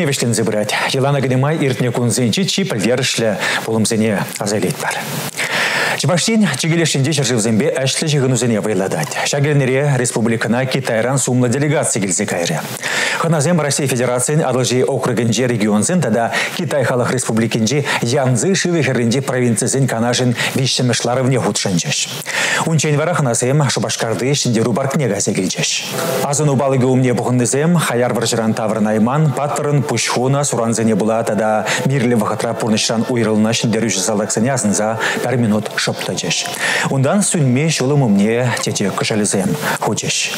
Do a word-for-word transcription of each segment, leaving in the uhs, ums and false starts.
невешлензе брать. Елана Гадимай иртне кунзенчи чипрдершле полумзене азалит бар. Чебаштин чигелешинде черживзембе әшлі жығынузене вайладать. Шагернере республикана Китайран сумла делегация келзе кайры. Ханазем Россия Федерациян адылжи округенже регионзен, тада Китай халық республикенже янзы шывехеренде провинциясен канашын вишшемешларывне худшанчеш. Унчен вара ханазем Шубашкарды шиндеру баркнегазе келчеш. Азын убалыгы умне бұғындызем хаяр варжыран таврын айман паттырын пушхуна суранзене була, тада мирлі вақытра пурнышран уйрылына шиндеру жызалаксене азынза пәр минут шоптачеш. Ундан сүнме шулым умне тете кышалызем худеш.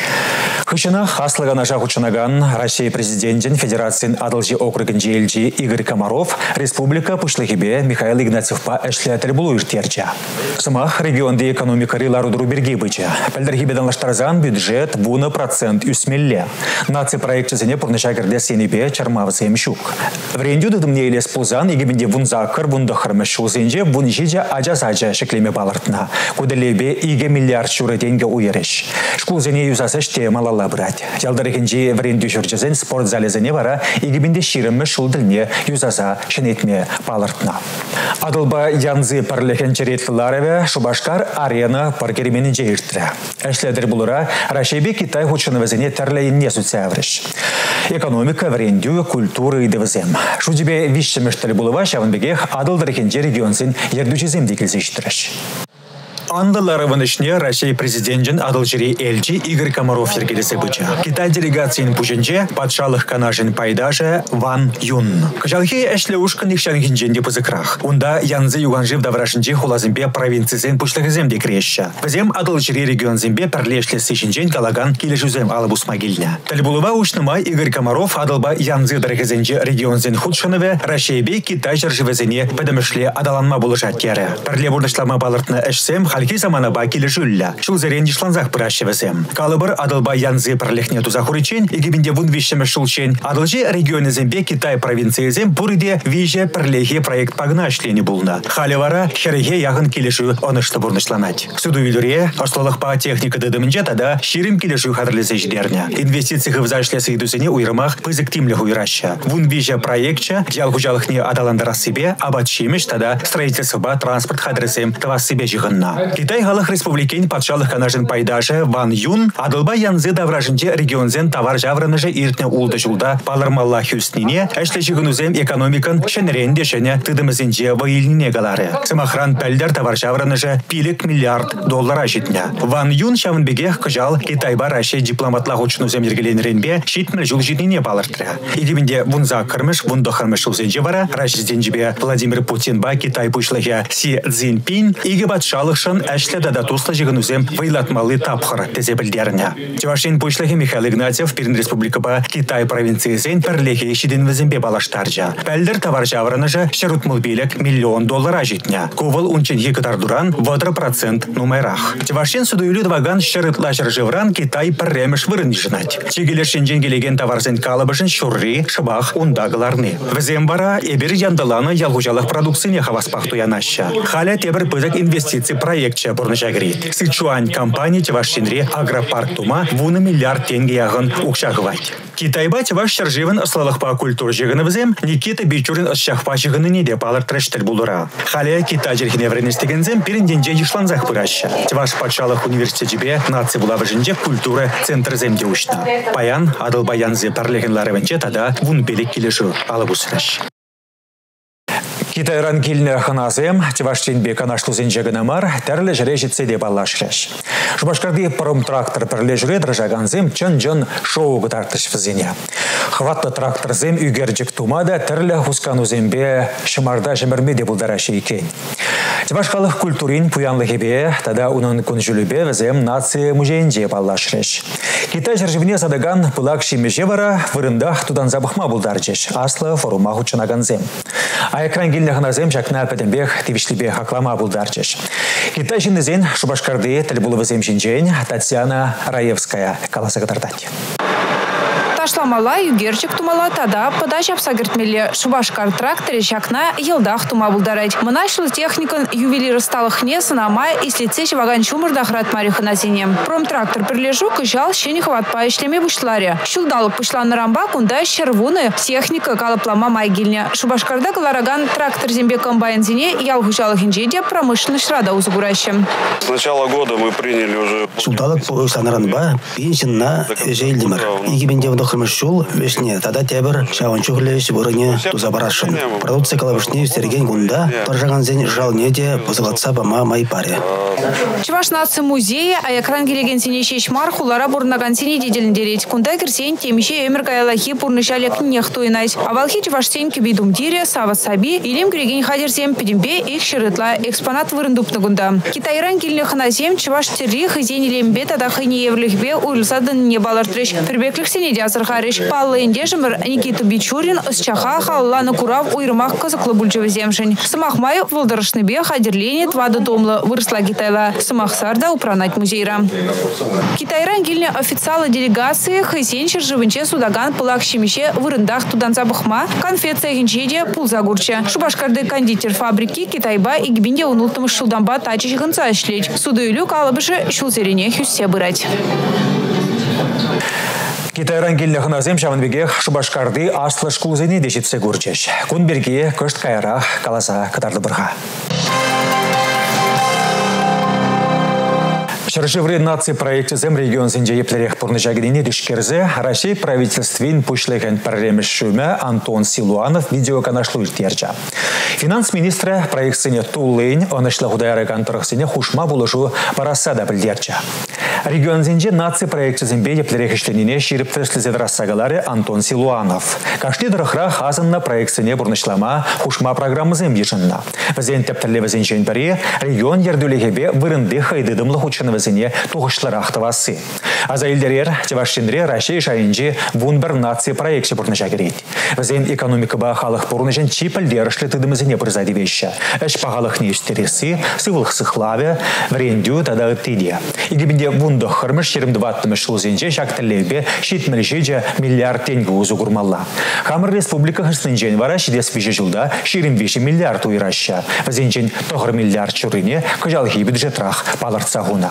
Хышына хаслыгана жахучынаган Россия президентин Федерациян адылжи округенже элчи Игорь Комаров республика пушлыхибе Михаил Игнатьевпа эшлетер булу иртерча. Сымах регионды экономика ларудыру берге быча. Пәлдіргебедан лаштарзан бюджет буны процент үсмелле. Наци проектчизене пурнышагерде сенебе чармавызем шук. Врендю дыдымне елес пулзан егебенде вунзакыр вундахырмыш шулзенже вунжиже ажа-сажа шеклеме балыртна. Куделебе иге миллиард шуры тенге уереш. Шкулзене юзасыш темала брать. Ялдарыкенжи вренду жүрчізен спорт залезене вара егебенде ширымы шулдырне юзаса шенетме палыртна. Адылба янзы парлехен черетлылареве Шубашкар арена паркеременен жейіртірі. Әшледір бұлыра Рашебе Китай худшынывызене тәрлейінне сүтсәвріш. Экономика, вренду, культура и девізем. Шудебе вишшемештілі бұлыва шавынбегех адылдарыкенжи регионсын ердучізем декілзештіріш. Андаларывын ішне Россия президентін адылжири элчи Игорь Комаров ергелесі быча. Китай делегациян пученче патшалық канашын пайдаже Ван Юн. Кыжалхи әшлі ушкын икшангенженде пызыкрах. Унда янзы юганжив даврашынче хулазымбе провинциясен пучлығыземде крешші. Візем адылжири регионзембе пірлешлі сышынчен калаган келешузем алыбус магильня. Тәлбулыва ушнымай Игорь Комаров адылба янзы даргызенче регионзен худшыныве Россиябе Китай жаржывезене пәдімішле адаланма булышат кері. Пірле бурнышлама балыртны әшсем Халки замана бакили жулля. Шул зерен дишланзах пращевесем. Калыбыр адылба янзы пірлехне тузахурычен, егебенде вун вишеме шулчен. Адылжи регионы зембе Китай провинциязем бурыде виже пірлехе проект пагнашлени булна. Халивара хереге яғын келешу онышты бурнышланать. Суду вилюре, ослолық па техника дыдымынче тада ширим келешу хадырлезе ждерня. Инвестиции в зашлесы идусене уйрымах пызык тимлях уйраща. Вун виже проектча, ял хужалыхне адаландырас себе, абатшимеш тада строительство транспорт хадресем тавас себе жиғынна. Китай халық республикен патшалық канашын пайдаше Ван Юн адылба янзы давражынче регионзен товар жаврыныжы иртне улды жылда палырмалла хүстіне әшлі жығынузем экономикан шенеренде шене тыдымызенче вайыліне галары. Сымахран пәлдер товар жаврыныжы пилік миллиард доллара житне. Ван Юн шавынбегех кыжал Китайба Рашей дипломатлах учынузем ергеленеренбе шитмір жыл житіне палыртыры. Идемінде вунза кырмыш, вунда кырмыш узенче вара Рашизденжебе Владимир Путин ба Китай пушлығы Си Цзиньпин иге батшалық әшлі дада туслы жығынузем вайлатмалы тапқыр тезе білдеріне. Чевашин пушлығы Михаил Игнатьев Пирин Республикаба Китай провинциясен пірлехе шиден візімбе балаштаржа. Пәлдір тавар жаврыныжы шырутмыл белек миллион доллара житне. Ковыл унчен егітар дуран вадыр процент нумайрах. Чевашин судуйлю дваган шырытлашыр жывран Китай пірреміш вырын жынать. Чегелер шенжен келеген таварзен калыбышын шурри, шыбах ундагаларны. Візем бара эбір яндаланы ялгужалық продукцияне хаваспақ туянаща. Халя тебір пызык инвестиции проектче бурныша грит. Сычуань компания Чевашинре агропарк тума вуны миллиард тенге яғын укшағывать. Китайба Чеваш шарживын ыслалық па культур жығынывызем Никита Бичурин ысшақпа жығыны неде палыр трэштір булыра. Халя Китай жерхіне вренестегензем перінденже ешланзақ пыраща. Чеваш патшалық университетебе нации булавыжынже культура центр земде ушна. Паян адыл баянзе парлегенларывынче тада вун белек келешу алып усыраш. Китайран келіне ханазем, Чеваштенбе канашлузен жегінамар, тәрлі жүре жетсе деп алашыраш. Шубашкарды промтрактор пірлі жүре дражаганзем чын-жын шоу ғытартыш візене. Хватты тракторзем үгерджік тумада тәрлі хусканузембе шымарда жымірме де бұлдарашы екен. Чевашқалық культурин пуянлы хебе, тада унын күн жүлібе візем нация музейнде балашыраш. Китай жыржывіне садаган пылак шимеже вара, вырындах тудан забықма бұлдаржеш, аслы форума хучынаганзем. А экран келінахыназем шакна пәдімбех тевішлібе хаклама бұлдаржеш. Китай жинызен Шубашкарды тіл бұлывызем жинжен Татьяна Раевская каласы ғытардать. Ташламала югерчик тумала тада подача абсагертмеле Шубашкар тракторе шакна елдах тума булдарать. Мынашлы техникан ювелир сталых не санама и слицеч ваган чумырдах ратмарих на зине. Промтрактор прилежу кыжал щенихов отпаишлеме вышларе. Щулдалык пышла на рамба кунда червуны техника калаплама майгильня. Шубашкарда калараган трактор зембе комбайн зине ялгужалых инжедия промышленность рада узагуращем. С начала года мы приняли уже... Щулдалык по санаранба пенсин на жейлдимер. Игибенде вдохрымышчул вешне тада тебер шаванчухлеш вырыне тузабарашын. Продукция калабышне серген гунда паржаган зен жалнеде позыватса бама май паре. Чуваш нации музея, а экран гелеген синече шмар хулара бурнаган сине деделендереть. Кунда кирсен темище эмер каялахи пурнышалек нехтуинать. А валхи чуваш сен кибидум дире сава саби илем греген хадерсем пидимбе их ширытла экспонат вырындупны гунда. Китайран килне ханасем чуваш терих зен илембе тада хыне евлихбе уйлсадын не балартрыш. Пербеклих сине дязырхарыш. Паллы индежемер Никита Бичурин с чаха халланы курав уйрмах казаклы бульчевы земшень. Самахмай волдарышны бе хадерлене твады домлы выросла Китайла. Самахсарда упранать музейра. Китайран гильне официалы делегации хысенчер живынче судаган пылак щемище вырындах туданца бахма конфеция гинчеде пулзагурча. Шубашкарды кондитер фабрики Китайба и гибинде унултым шулдамба тачич гынца шлеть. Судуйлю калабышы шулзерене хюссе бырать. Китайран келіне хыназем шавынбеге Шубашкарды аслы шкулзене дешетсе көрчеш. Күн берге көшт кайра каласа катарды бұрға. Шаршевры нации проекте зем регион зенде еплерех пурнычагине дышкерзе Россия правительствин пушлеген парремешуме Антон Силуанов видеоканашлу терча. Финанс-министра проектсыне Туллейн онышлы худайры контраксыне хушма булышу парасада білдерча. Регион зенде нации проекте зембе еплерех иштенине шириптреслизет рассагалары Антон Силуанов. Кашли дырыхра хазынна проектсыне бурнышлама хушма программы зембежынна. Вазен тептерлеве зенчен пари регион ердулегебе вырынды хайдыдымлы хучынывы зене туғышлар васы. Аза илдерер, Чевашчендре Россия шайынжи вунбер нации проекте бурныша керейд. Вазен экономика ба халық бурнышын чипілдер шлетыдымы зене бірзады веща. Эш пағалық не үстересі, сывылық сықлаве, врендю тада тыде. Игібінде вундық хырмыш жиырма двадцать жыл зенже шактылебе шитмілжеже миллиард тенге узу гурмалла. Хамыр республика хыстынжен вара шидес вежі жылда жиырма беш миллиард уйраща. Вазенжен тоғыр миллиард чурыне күжалхи бюджетрах паларца гуна.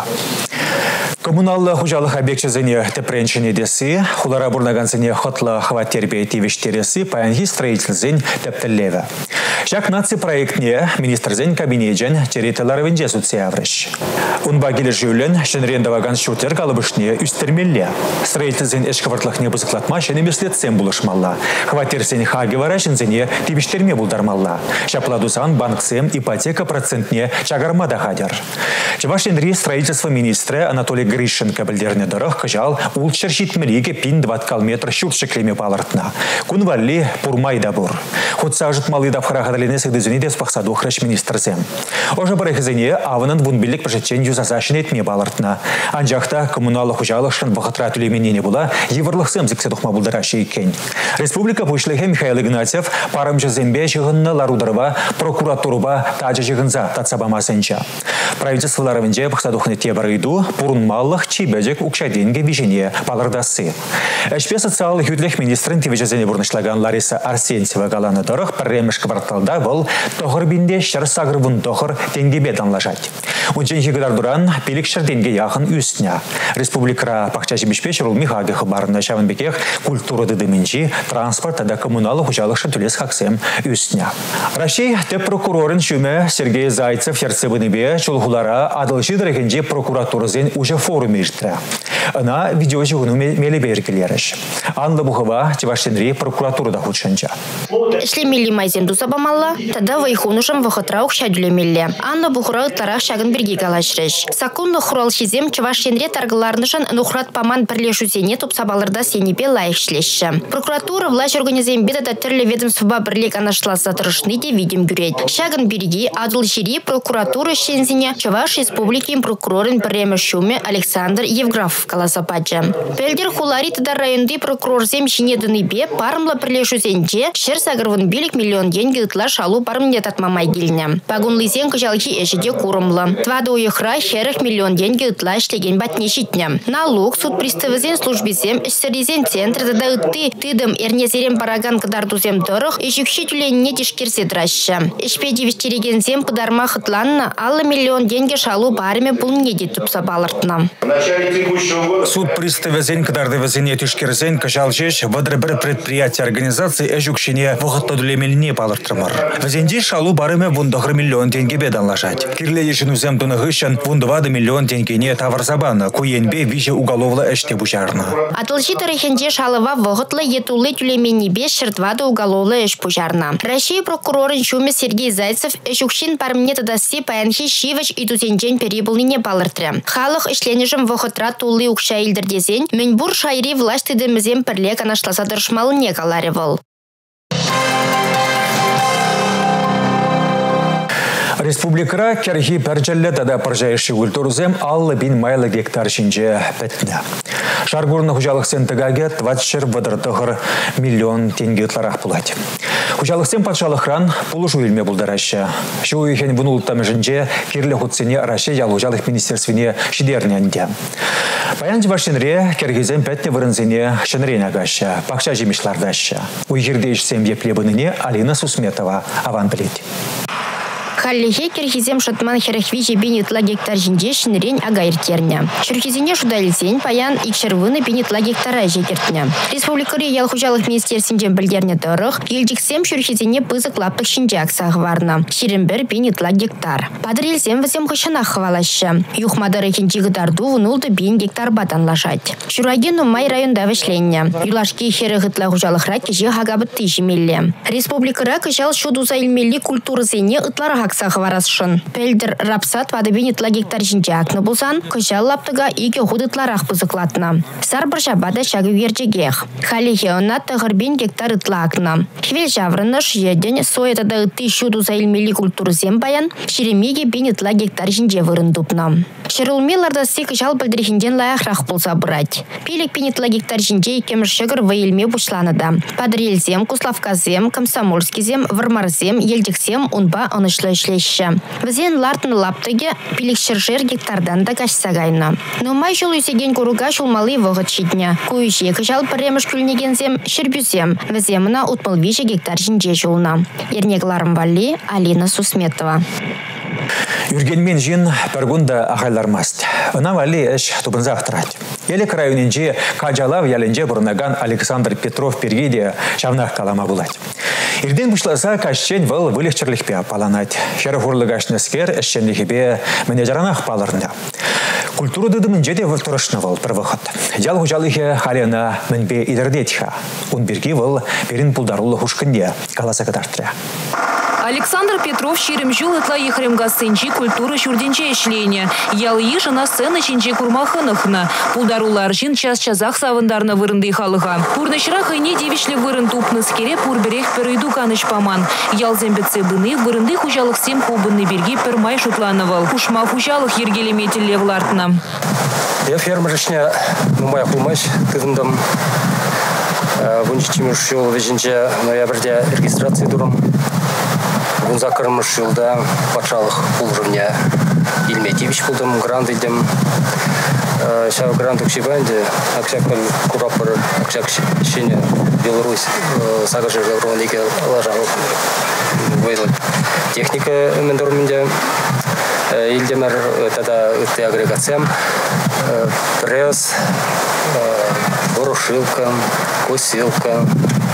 Коммуналлы хужалық объектчезіне тепренчіне десі, хулара бурнагансыне хотла хватербе тивештересі паянхи строительзін тептіллеві. Шак нации проектне министрзен кабинеджен территорияларвенже суцияврыш. Унба келі жүлін шынрендаваган шутер калыбышне үстермелле. Строительзен эшкавартлықне бұзықлатма шенемеслетсен бұлышмалла. Хватерсен хаги варашынзене тивештерме бұлдармалла. Шапладусан банксем ипотека процентне чагармада хадер. Чевашенри строительство министра Анатолий Гришенко білдеріне дұрық қыжал ұл чершитмелеге пин двадцать метр шүртшіклеме палыртына. Күн валли пурмайда бұр. Худса жытмалы дапхарағадалене сығдызыне дес пақсаду храш министрзем. Ожа барайхызыне авынан вунбелік пожетчен юзазашын етме палыртына. Анжақта коммуналы хужалықшын вақытра түлеменене була еврлықсым зікседуқма бұлдарашы екен. Республика пушлығы Михаил Игнатьев парымжы зембе жығынны ларудырыва прокуратуруба тажы жығынза татсабамасынча. Правительстволарывынже пақсадуқны те барыйду пурын маллық чибәжек укшаденге вижене палырдасы. Әшпе социаллы хүтлік министрін тивежезене бұрнышлаган Лариса Арсентьева галаны дұрық пірреміш кварталда бұл тоғыр бінде шыр сағырвын тоғыр тенгебе данлажать. Унчен хигідар дұран пелік шырденге яғын үстіне. Республикара пақчачы бішпеш рулми хағы хыбарына шавынбекех культура дыдымынчи, транспорт тада коммуналы хужалықшы түлес хақсем үстіне. Рашей теп прокурорын шүмі Сергей Зайцев ерцебінебе чулғулара адылшы дырекенде прокуратурызен уже форум еждірі. Она видеожығыну мелі бергілеріш. Анла бұғыва Чевашенри прокуратурада худшынча. Шлемелі майзем дұсабамалла, тада вайхунышым вақытрауқ шәділемелі. Анла бұғырау тарақ шағын бірге қалашырыш. Сакунлы хурал шизем Чевашенре тарғыларнышын нұхрат паман бірлешусене тұпсабалырда сенепе лайық шлеші. Прокуратура власть организем бедада түрлі ведомства бірлек анашласа тұрышны де видим күрет. Шағын бірге адыл жири прокуратура шензіне Чеваш республикин прокурорын біремі шуме Александр Евграфов каласа пачы. Пелдер Хуларитыда районды прокурорзем шинедыны бе парымла прирлешусенче шер сагырвын билик миллион деньги ытла шалу парымне татмамай келіне. Пагунлысен кыжалхи эшеде курымлы. Твады уйықра шерых миллион деньги ытла іштеген батне шитне. Налог суд приставызен службисем ішсірезен центрда да ытты тыдым эрнезерем параган кадардузем дырых ешукши тюленне тишкерсе драща. Ишпеди вестерегензем пыдарма хытланна алла миллион деньги шалу парыме пулне де тупса балыртна. Суд приставызен кадардывызене тишкерзен кыжалжеш вадры бір предприятие организации эжукшине вғытты дүлемеліне балыртырмыр. Вазенде шалу барыме вундағыр миллион деньги бедан лажать. Кирледешін үзем туны ғышын вундывады миллион деньгине таварзабаны куенбе виже уголовла эште бужарны. Атылжи тарихенде шалыва вғытлы етулы тюлемени беш шыртвады уголовла эш бужарны. Россия прокурорын шуме Сергей Зайцев эжукшин парымне тадасы паянхи шивыч и тузенжен перебылыне балыртыры. Халық ішленежім вғытра тулы укша илдірдезен, Мөнбур шайри власть тыдымызем пірле канашласа дыршмалы не каларевал. Республикара керхи пәрчәлі тада паржайшы культурзем аллы бин майлы гектар шинже пәтті. Шаргурны хужалықсен тыгаге тватшыр вадыртығыр миллион тенге ұтларақ бұлады. Хужалықсен патшалықран пулышу елме бұлдарашы. Шу үйхен вұнулттамы жінже керлі құтсене арашы ял хужалық министерствіне шидерненде. Баян жібашынре кергезен пәтті вырынзене шынрен агашы, пақша жемішлардашы. Уйгерде ішсем еплебініне Алина Сусметова аван білет. Халлихе кирхизем шатман херахви жебенитла гектар жинже шинрен агайртерня. Шурхизине шудалисен паян икшервыны бенитла гектара жегертня. Республикари ялхужалых министерсинжен білдерне дырых, елдиксем шурхизине пызык лаптық шинже аксағы варна. Ширенбер бенитла гектар. Падыр елсем візем хышына хвалашы. Юхмадары хинчигі дарду вунулды бен гектар батан лашать. Шурагену май районда вешленне. Юлашки херығытла хужалықра кеже хагабытты жемелле. Республикара кышал шудуза илмелли культуры зене ытларға сахварасшын. Пелдер рапсат вадыбенитла гектар жинже акны булсан, кышал лаптыга ике худытларах пызыклатна. Сар баршабада шагы верджегех. Халихе онат тағырбен гектар ытла акна. Хвел жаврыныш еден соетада ытты шуду заилмели культуры зем баян, шеремеге бенитла гектар жинже вырындупна. Шерулмеларда си кышал пілдірхінден лаяқрақ болса бұрать. Пелек бенитла гектар жинже кемір шығыр ваилме бушланада. Падрелзем, Куславказем, Комсомольскизем, Вармарзем, Елдиксем, унба онышлы шлеща. Візен лартын лаптыге пилік шыржер гектардан да кашсагайна. Но май жол үсеген көруға шулмалы вғыт шитня. Күйше кыжал піреміш күлнегензем шырбюзем. Віземіна утмыл виже гектар жинже жолна. Ернегларым вали Алина Сусметова. Юргенмен жин пәргунда ағайлармаст. Она вали әш тупынзақ тұрады. Елек районенже Кажалав яленже бұрынаган Александр Петров пергеде шавнақ калама бұлады. Ирден бұшласа кашчен выл вылехчерлікпе апаланады. Шәрі ғұрлығашны скер әшченліхебе менеджаранақ палырында. Культуру дыдымын жеде выл тұрышны выл бір вақыт. Жал ғұжалығы халена мінбе идердетіха. Он берге выл берін пулдарулы хұшқынде каласа кадарттыря. Александр Петров шерем жыл ытла ехремга сенчи культуры шурденче эшлейне. Ял еші на сцена чинче курмахынықны. Пулдарулар жин час-часақ савындарны вырынды халыға. Пурнышыра хайне девишлі вырын тупны скере пурберех перейду каныш паман. Ял зембетсе быны вырынды хужалық сем хобынны берге пермай шутланывал. Хушма хужалық ергелеметелі влартна. Я фермершне мумай хумаш тыдымдым. Вунчи чимеш жол вежінче ноябрде регистрации дурым. Бун закырмыш жылда патшалық пулжымне Илметевич пулдым, грант идем. Шау грант укшибанде, акшакпен курапыр, акшак шине Беларусь, сагажы жавровандеке лажал вайлы техника мендорменде. Илдемер тада үтте агрегациям, пресс, ворошилка, косилка,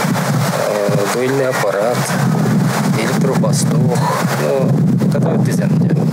дуэльный аппарат, электропастух, ну, тада үттезен.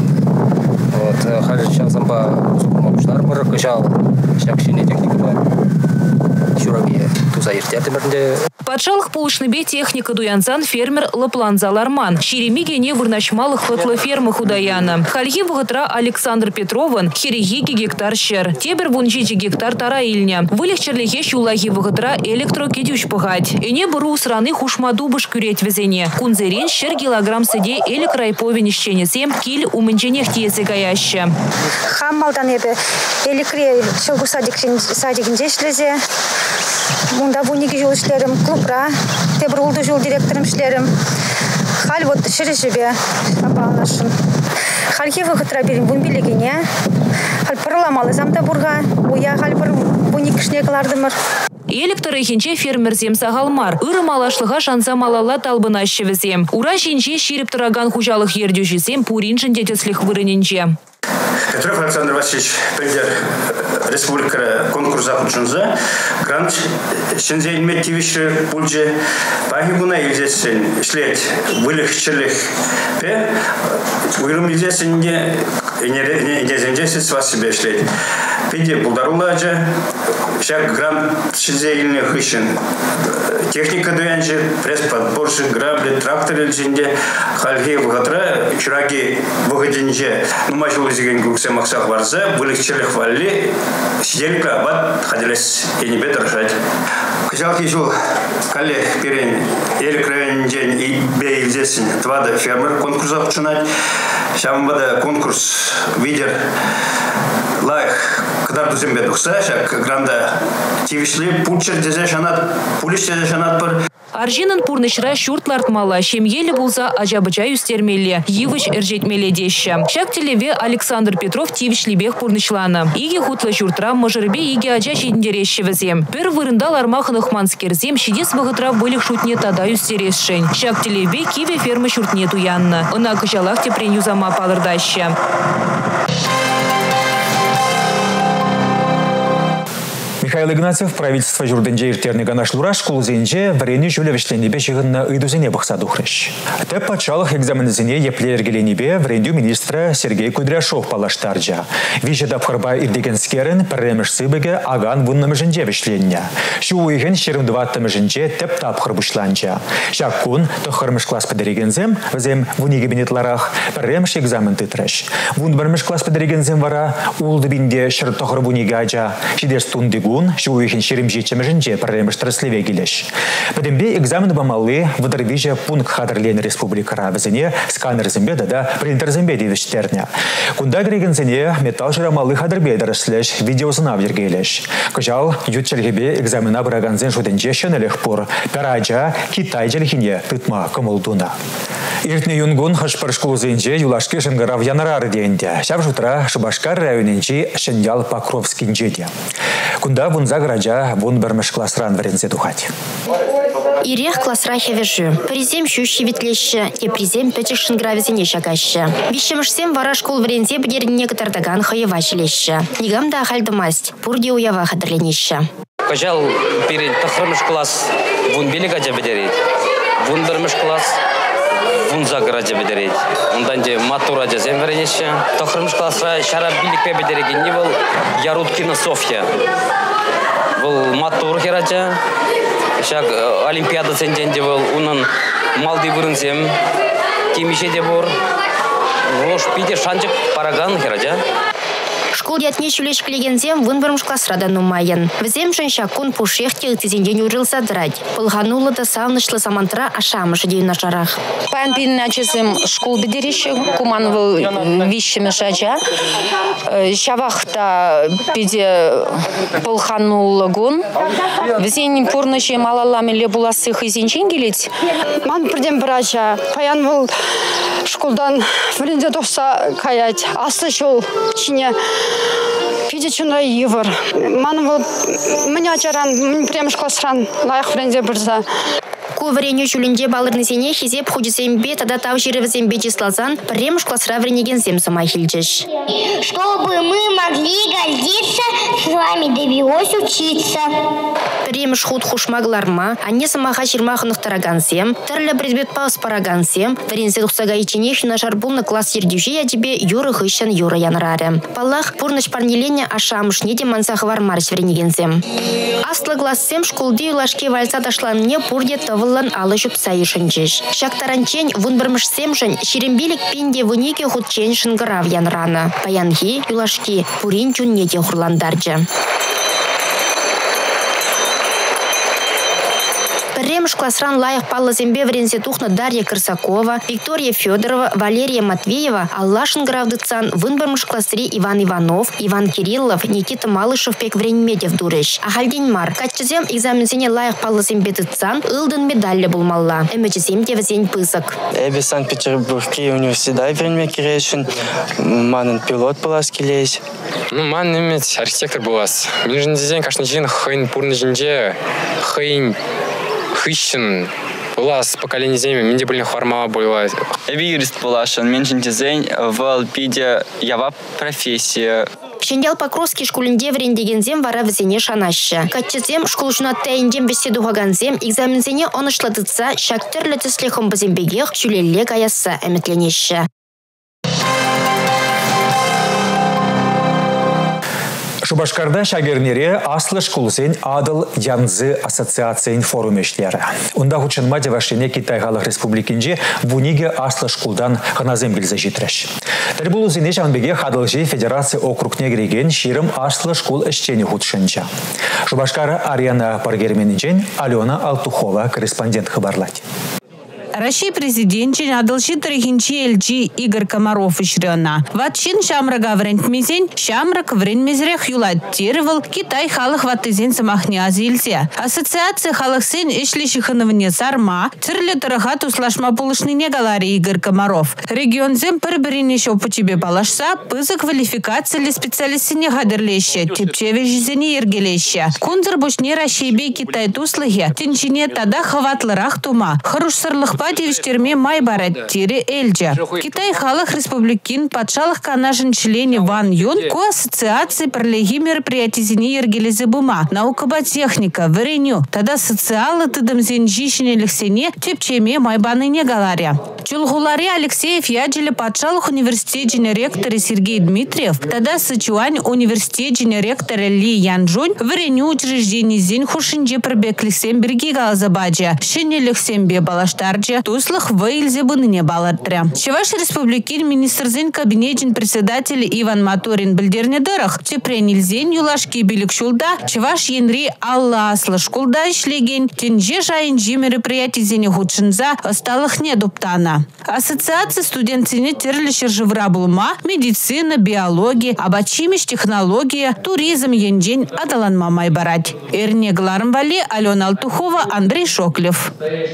Вот, хажы часамба сукурмакушлар мыры кышал шакшине техникада шурабия туз Патшалық пулышныбе техника дуянсан фермер лапланзаларман. Шеремигене вырнашмалық фотлы фермы худаяны. Хальхи вғытра Александр Петровын херегеге гектар шер. Тебір вунжичи гектар тара илня. Вылих черлихе шулахи вғытра электрокедюш пыгать. Эне бұру сраны хушмадубыш күрет везене. Кунзерен шер килограмм сыде элек райповен ищенесем кил умынченех тиесы гаяща. Хаммалдан ебе элекре шылгу садигін дешлезе. Мунда буниги жол ишлерим, клубра, тебір улды жол директорым ишлерим. Халь вот шережебе апалнашын. Хальхи вғытра берін бун билегене. Халь пырламалы замда бурға, уя халь бір буник кішнегалардымыр. Электоры хинче фермер земса галмар. Үрі малашлыға шанса малала талбына шевізем. Ура шинче ширіп тұраган хужалық ердюжізем пурин жіндетеслих вырыненче. Петров Александр Васильевич, президент республика конкурса учунза, грант шензейн метивиши пульже, пахибуна илзесен шлет вылегчелих пе, уйрум илзесен не не земдесен свас себе шлет. Пиде булдаруладжа, шаг грант шензейн хышен. Техника дуянче, пресс-подборши, грабли, трактор илзенде, хальхи вгатра, чураги вгадинже, нумажу зиген гуксе максах варза, вылегчелих валли, сиделика абат, ходились и не бет рожать. Кожалки жул, коллег перен, электрон день и бей здесь твада фермер конкурса начинать. Шамбада конкурс видер лайх, когда тузем бедухса, шак гранда тивишли, пучер дезешанат, пулиш дезешанат пар. Аржинын пурнышра шуртлартмала, шемелі болса ажабыча үстермелі, евыш әржетмелі деші. Шак телеве Александр Петров тивишлебех пурнышланы. Иге хутлы шуртра мажырбе иге ажа шедіндереші візем. Пір вырындал армахынық манскерзем шидес вғытра вылық шутне тада үстересшін. Шак телеве киве фермы шуртне туянны. Она кышалақ тепрен юзама палырдаща. Михаил Игнатьев, правительство Журденже иртерни ганаш лураш кулзенже варени жулевишленебе чыгынна ыйдузене бақса духрыш. Теп патшалық экзаменізіне еплергеленебе вренду министра Сергей Кудряшов палаштарджа. Виже дапхарба ирдегенскерен премеш сыбеге аган вуннамыжынже вишленне. Шу уйген шерім дваттамыжынже теп тапхарбушланча. Шак кун тохармыш класс педерегензем візем вуниге бенетларах премеш экзамен тытрыш. Вун бармыш класс педерегензем вара улды бинде шыр тохарбуниге ажа. Шидес тундигу шуйхин шерим жечемежинче проблемыш траслеве келеш. Бедембе экзамен бамалы выдырвиже пункт хадрлен республика везене сканер зембеда да принтер зембеди виштерня. Кунда грегензене металл жирамалы хадрбе драслеш видеозына вергелеш. Кожал ютчелгебе экзамена браганзен шуденче шенелех пор параджа Китай джелхине тытма комолдуна. Иртне юнгун хашпар школу зенче юлашки шенгара в янарары денде. Шав жутра Шубашкар районенче Шеньял Покровский нчеде. Кунда вунза граджа вун бермеш классран варензе духать. Ирех классра хевежу. Призем щущи ветлеще, те призем печешин гравизене шагаще. Вищемшсем вара школ варензе бдерне катардаган хаевачелеще. Нигам да хальдамасть, пурди уява хадрленище. Кажал перед тахрамыш класс вун белега жабедерит. Вун бермеш класс вун заграджа бедерит. Ондан же матура жазем варенеше. Тахрамыш классра шара билик пебедереги не был Яруткина Софья. Был матур хераджа. Шак олимпиада сенденде был унан малды вырынсем. Кимише бор. Вош пиде шанчык параган хераджа. Школ ятне шулеш клегензем вынбармыш классрада нумайын. Візем шынша кун пушехте тезенден урылса драть. Пылганула да савнышлы самантра ашамыш дейін нашарах. Паян пин начесем школ бедереше, куман был вищами шача. Шавахта пиде пылганула гун. Візен порноче малалами лебуласы хызенчен келет. Ман бірден бірача. Паян был школдан вренде доса каять. Асты жол чине. Пиде чуна евр. Ман был меня чаран, прям школсран. Лайх вренде бірза. Ку вареню чулинде балырнысене хизеп худисембе тада тау жиревзембе числазан прем шклассра вренегензем самахильджеш. Чтобы мы могли гордиться, с вами довелось учиться. Перемеш худ хушмагларма, анне самаха ширмахынық тарагансем, тірлі предмет пағыз парагансем, варенсе тұқсаға ичене шынашар бұлны класс ердеуші ядебе юры ғышын юры янырары. Паллах пұрныш парнелене ашамыш неде мансағы вармарыш веренегенсем. Аслы классем школды юлашке вальса ташланне пурде тавыллан алы жүпса ешінчеш. Шактаранчен вунбірмішсем жын ширембелік пенде вынеге худчен шынгырав янраны. Паянхи юлашке пурин чуннеде хурландаржы. Перемеш классран лайық паллы зембе врензе тухна Дарья Крысакова, Виктория Федорова, Валерия Матвеева, Аллашын гравдыцан, вынбірмеш классри Иван Иванов, Иван Кириллов, Никита Малышев пек вренмедев дуреш. Ахальден мар, каччызем экзаменсене лайық паллы зембе дыцан, ылдын медалле булмалла. Эмечесем девзень пысык. Эбе Санкт-Петербургке университет вренме керешін, манын пилот пылас келейс. Ну, ман немец архитектор булас. Мен жын дезен, кашны жин хыйн пурны жинже, хыйн Хыщин была с поколения земли, мне были хварма была. Я юрист Пулашин, мен жинтезень в Алпиде ява профессия. Шендел Покровский школінде врендегензем вара візене шанаща. Катчызем школшына тәйіндем беседу ғаганзем, экзамензене онышлатыца шактерлі тіслехом бізембегех шүлелі гаяса әметленеші. Шубашкарда шагернере аслы шкулсен адыл янзы ассоциациян форум ешлері. Онда хучынма девашыне Китай Халық Республикинже буниге аслы шкулдан ғаназем білзі жетіріш. Тәрбулу зене жанбеге Хадылжи Федерация округне кереген ширым аслы шкул ішчені худшынча. Шубашкары Ариана Паргерменінчен Алена Алтухова корреспондент хабарлать. Россия президентчин адылши тарихинчи элчи Игорь Комаров ишрена. Ватчин шамрага врентмизен, шамрак вренмизрех юлаттировал Китай Халық ваттызен самахне азилсе. Ассоциация Халықсен ишлишихановне сарма, тірлі тарахат услашма пулышныне галари Игорь Комаров. Регионзем бір-біріне шопу тебе балашса, пызы квалификациялі специалистіне қадырлеші, тепчеве жизіне ергелеші. Кунзыр бушне Россия Китай туслығы, тенчине тада хаватлырах тума, харушсырлық Падевиштерме май барат тире эльджа. Китай Халық Республикин патшалық канашын члене Ван Юн ко ассоциации пролеги мероприятизине ергелезе бума. Наукаба техника, вареню. Тада социалы тыдым зенжишине лексене тепчеме майбаныне галаря. Чулгуларе Алексеев яджиле патшалық университетіне ректоры Сергей Дмитриев, тада Сычуань университетіне ректоры Ли Янжунь вареню учреждений зен хушинже пробек лексемберги галазабаджа. Шине лексембе балаштарджа. Туслых вейлзе быныне балартря. Чеваш республикин министрзен кабинетин председатель Иван Моторин бельдерне дырах. Тепренильзен юлашки билик шулда. Чеваш енри Алла аслы шкулда ишлеген. Тенже жайынжи мероприятизене худшинза осталых не дуптана. Ассоциация студентсене терлі шержевра булма, медицина, биология, обачимеш технология, туризм енжен адаланма майбарать. Эрне Гларм Вали, Алена Алтухова, Андрей Шоклев.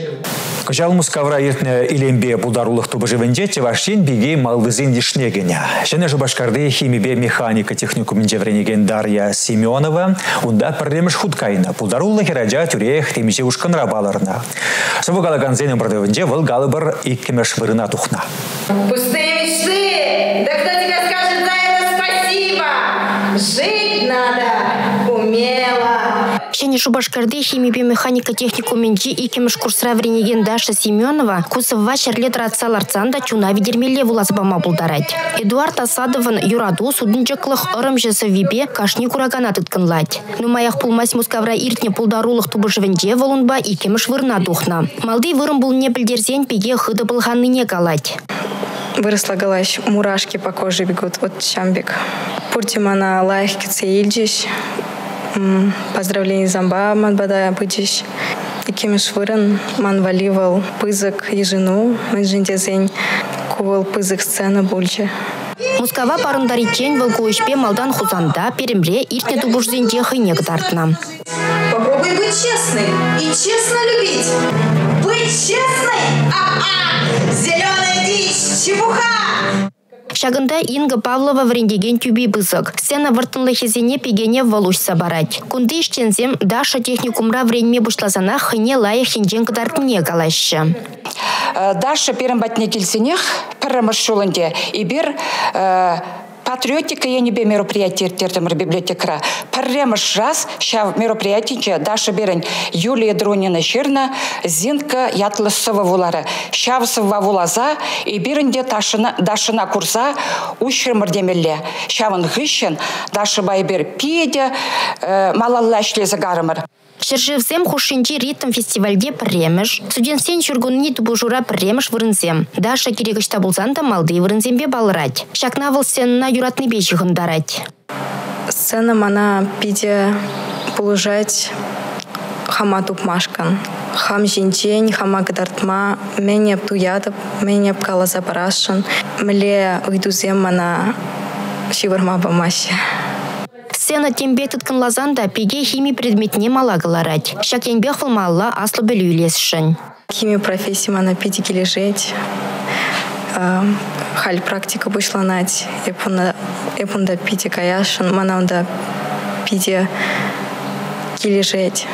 Кожал мускавра ертне илембе бударулых тубажевенде тевашин биге малдызин дишнегене. Шене Шубашкарды химибе механика техникум инжевренеген Дарья Семенова унда проблемыш хуткайна. Бударуллы хераджа тюрех темиже ушкан рабаларна. Сабу галаганзенем продавенде выл галыбар иккемеш вырына тухна. Пустые мечты! Да кто тебе скажет за это спасибо? Жить надо умело. Шене Шубашкарды химибе механика техникуменчи икемеш курсра вренеген Даша Семенова кусывва шерлет рацаларцанда чуна видермеле вулазбама булдарать. Эдуард Асадовын юраду судынчыклых ырымжысы вибе кашни курагана тыткынлать. Нумаях пулмась мускавра иртне пулдарулых тубышвенде волунба икемеш вырна духна. Малды вырым был не пельдерзень пеге хыды былханныне галать. Выросла галась, мурашки по коже бегут, вот чамбик. Пуртимана лайхки цеильджись. Поздравление замба манбада быдиш. Икемеш вырын ман валивал пызык ежину, менжиндезень кувал пызык сцена бульче. Мускава парындаричен вылгуышпе малдан хузанда перемре иртне тубужденде хыйнек дартна. Попробуй быть честной и честно любить. Быть честной? А-а! Зеленая дичь, чепуха! Шагында Инга Павлова врендеген тюби бызык. Сцена выртынлы хезене пегене валуш сабарать. Кунды иштензем Даша техникумра вренме бушлазана хыне лайы хинжен кыдартыне галашы. Даша перембатне келсенех, піріміш жолынде, и бер патриотика я не бе мероприятие тердемр библиотекра. Парремыш раз ща мероприятие Даша Берень, Юлия Дронина Черна, Зинка Ятлысова вулара. Щавсова вулаза и Беренде Дашина Дашина курса ущермр демелле. Щаван гыщен Даша Байбер педя малаллашле загармар. Шержевзем хушинчи ритм фестивальде премеш, студентсен чургунни тубужура премеш вырынзем. Даша кирегышта булзан да малды вырынзембе балырать. Шакнавыл сценна юратны бечи хындарать. Сцена мана пиде полужать хама тупмашкан. Хам жинчень, хама гдартма, мене туядып, мене калаза парашын. Мле уйдузем мана шиварма бамаще. Сцена тембе тыткан лазанда пиге химия предметне мала галарать. Шакенбех вылмалла аслы білі үлесшін. Химия профессия мана пиде кележеть. Халь практика бушланать. Эпунда пиде каяшын, мананда пиде кележеть.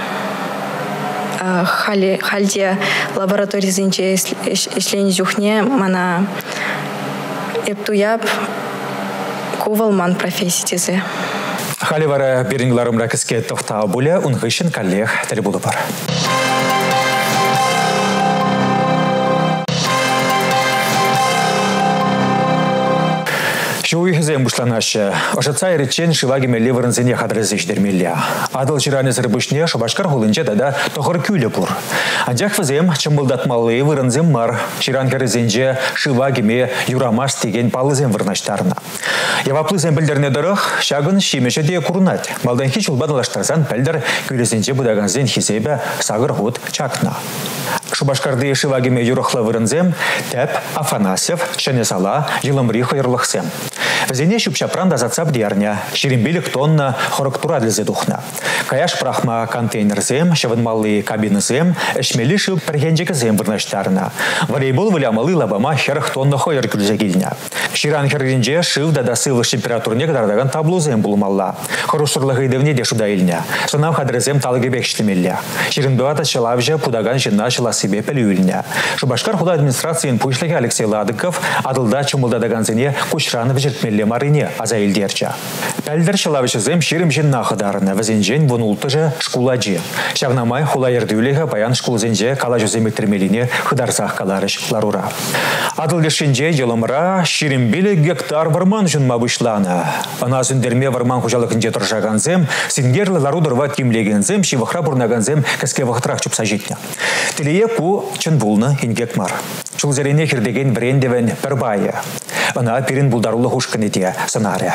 Хальде лаборатория зинче эшлени жухне мана эптуяб кувалман профессия. Халивара берингларым ракыске тоқта бұлі ұнғышын коллег тілі болды бар. Шуй зем бушланашы. Ошатса еречен шываги мелі вырынзене хадрызы ждермелі. Адыл жираны сырбышне шубашкар хулынче дада тоқыр күлі бұр. Анжақ візем чымылдатмалы вырынзем мар. Ширан кәрізенже шываги ме юрамаш деген палызем вырнаштарына. Яваплы зембілдеріне дұрық, шағын шимеші де күрінат. Малдан хич ұлбадылаштарзан пәлдір күлізенже бұдаганзен хизебе сағыр ғуд чакна. Шубашкарды шывагиме юрықлы вырынзем, тәп Афанасьев, Шанесала, Жылымри хойырлықсем. Візене шүпшапран дазатсап диярня, шерембелік тонна хорықтура ділзе дұхна. Каяш прахма контейнерзем, шавынмалы кабинызем, әшмелі шып пәргенжекізем вырнаштарына. Волейбол вылямалы лабама херық тонна хойыр күлзе келіне. Ширан херденже шыв дадасылы температурне кадардаган таблузем бұлмалла. Хорусурлығы идевне де шуда иліне. Сынав хадрызем талығы бекшілемелі. Шеренбева шалавжа пудаган жина шыла себе пәлюіліне. Шубашкар худа администрациян пушлығы Алексей Ладыков адылда чымылдадаганзене кушранып жертмелі марине азаилдерча. Пәлдір шалавжызем шерім жинна қыдарына візенжен вұнултыжы шкуладжи. Шағнамай хула ердеулігі баян шкулзенже кала жүземектермеліне қыдарсақ каларыш ларура. Адылдешінже елымыра шерембелі гектар варман жүнма бұшланы. Ана зүндерме варман хұжалықынже тұржаганзем, сингерлі ларудырва тимлегензем, шивықра бұрнаганзем кәске вақтырақ чүпса жетіне. Тілие ку чын бұлны ингек мар. Чулзерене хердеген брендевен бір байы. Ана перін бұлдарулы хұшқынеде сценария.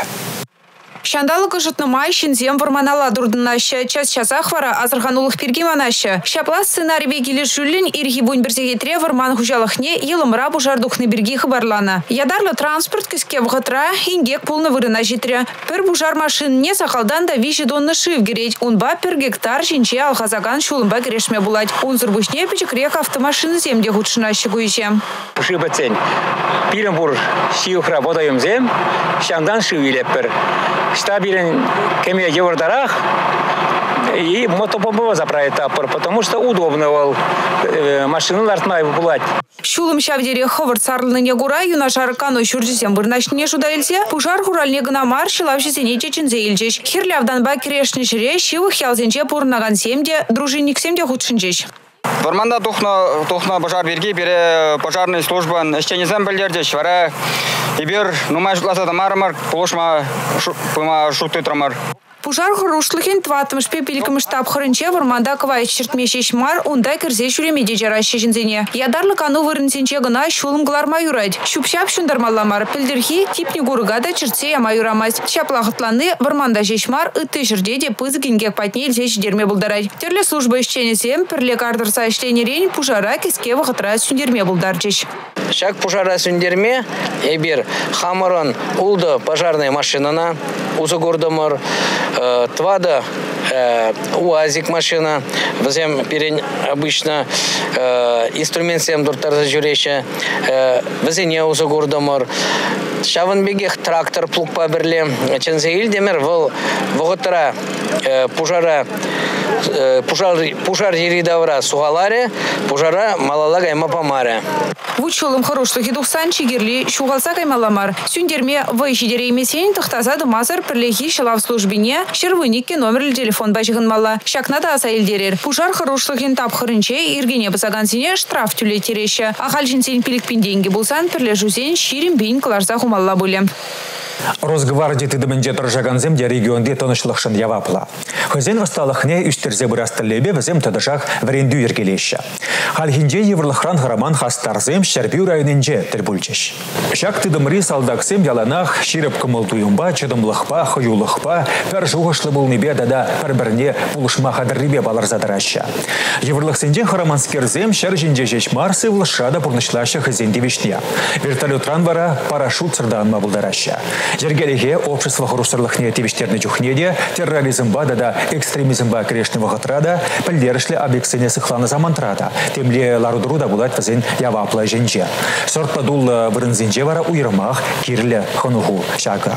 Шандалык жытнымай шинзем варманала дурдынашы, час часахвара азырханулых пергиманашы. Шапла сценарий вегілі жүлін ирхи буын бірзегетре варман хужалықне елымыра бұжардухны бірги хыбарлана. Ядарлы транспорт кіске вғытра ингек пулны вырына жетре. Пір бұжар машинне сақалдан да виші донны шив керет. Унба пір гектар жинче алхазаган шулымба керешме булать. Унзыр бұшне пічікрек автомашины земде худшынашы көйше. Шибацен. Пиренбур шиюхра бодаем зем, шандан шивилеппер. Стабилен кеме евардарах и мотопомпа заправить тапор, потому что удобно был э, машину лартмай булать. Шулым шавдере ховард сарлыны негура юнашары кано шуржисем вырнашне шудайлсе, пужар хуральне гынамар шилавшисене чечинзе илчеш. Хирлявдан ба крешны шире шивых ялзенче пурнаган семде, дружинник семде худшинчеш. Варманда тухна тухна пожар берги бере пожарная служба еще не знаю бельдердеш вара ибер нумай жласа тамармар полошма пыма шуты трамар. Пужар хурушлыхен тватымыш пепеликым штаб хырынче варманда кывай чертмешеш мар ундай кірзе шүремеде жарашы жинзене. Ядарлы кану вырынсенче гына шулым гыларма юрайд. Шупшап шундармалламар пілдірхи типни гурыгада чертсе яма юрамайд. Шаплахытланы варманда жешмар ыты жерде пызы кенгек патне илсе жидерме булдарайд. Терлі служба ишченесем пірле кардырса ishленерен пужара кеске вақытра сүндерме булдарчеш. Шак пожара сүндерме ебер хамырын улды пожарная машинана узы гордомар твада УАЗик машина возем перень обычно инструмент сем дуртар жюреща возене узы гордомар шавын бегех трактор плуг паберле чензеил демер вол воготра пужара пужар пужар еридавра сугаларе, пужара малала гайма памаре. Вучолым хорошлыхи тухсан чигерли шугалса каймаламар. Сүндерме вайшидере емесен тахтазады мазар пірлехи шылав службине шервыникке номерлі телефон бачығын мала. Шакнада аса елдерер. Пужар хорошлыхин тапхырынче иргене басагансине штраф тюле тереші. Ахальшинсен пилікпен деньги булсан пірлешусен ширин бейін кыларса хумалла буле. Росгвардия тыдымынде тұржаганзем де регионде тонышлықшын явапла. Хозяин васталықне үстерзе бұрастылебе візем тыдышақ вренду ергелеші. Халхинде еврлықран ғараман хастарзем Шәрбю районынже тілбүлчеш. Шак тыдымри салдақсем яланақ ширіп кымылтуюмба, чыдымлықпа, хыюлықпа, пәр жуғышлы бұлнебе дада пәрбірне бұлышма қадырребе баларзадырашы. Еврлықсенде ғараманскерзем шәр жинде жешмар сывлышада бұрнышлашы хызенде вишне. Вертолетран вара парашют сырданма бұлдарашы. Жергелеге общество хұрусырлықне тевиштерні жүхнеде, терроризмба дада экстремизмба крешнего ғатрада, пілдерішлі объексене сықланы замантрада, темле ларудыру да бұлат візен явапла женже. Сортпа дул вырынзенже вара уйрымақ кирлі хынуғу шаға.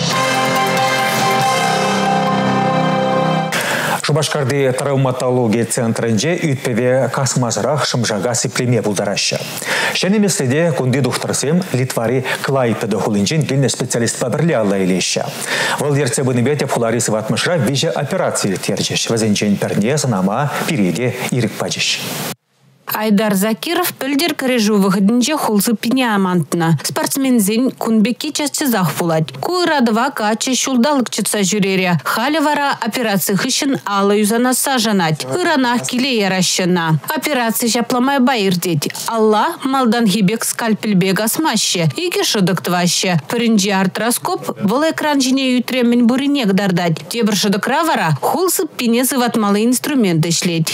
Шубашкарды травматология центрінде үйтпеве касмазырақ шымжаға сиплеме бұлдарашы. Шәне меследе күнді дұқтырсем Литвари Клайпеда хулынжен келіне специалист бәбірлі алла елеші. Вол ерце бұныбет епхулари сыватмышра виже операции терджеш. Вазенчен перне санама переде ирік паджеш. Айдар Закиров пілдер кірежу выходынже холсы пине амантына. Спортсмензен күнбекке часчызақ булад. Куйрадыва качы шулдалық чытса жүрере. Халі вара операция хышын алы юзана сажанат. Иранах келе ярашына. Операция жапламай байыр дед. Алла малдан хибек скальпельбек асмашы. Иге шыдықтывашы. Пірінже артроскоп бұл экран жіне ütремен буринек дардад. Тебір шыдықра вара холсы пине зыватмалы инструменты шлет.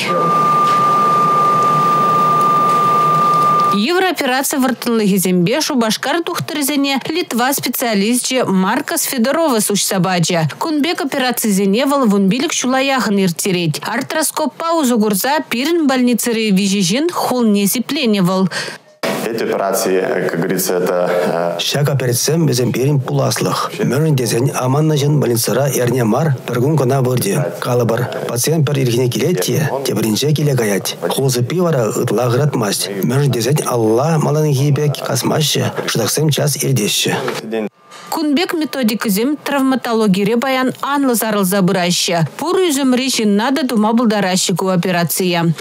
Еврооперация вартынлығы зембе Шубашкар тухтырзене Литва специалистче Маркос Федорова сушсабаджа. Кунбек операция зене вал вунбилік шулаяхын иртерет. Артроскоп паузу гурза пирин больницары вижижин хул несиплене вал. Эти операции, как говорится, это... Шак операциям безем перим пуласлых. Мөрін дезен аманна жын больницара эрне мар біргун кона бұрде. Калыбыр пациент бір иргіне келетте, тебірінше келе гаять. Хулзы пивара ытлағырат масть. Мөрін дезен Алла маланы хейбек касмашы, шыдақсым час ирдеші. Кунбек методикізем травматологире баян анлы зарыл забырашы. Пур үзім речін нада дума бұлдарашы ку операция.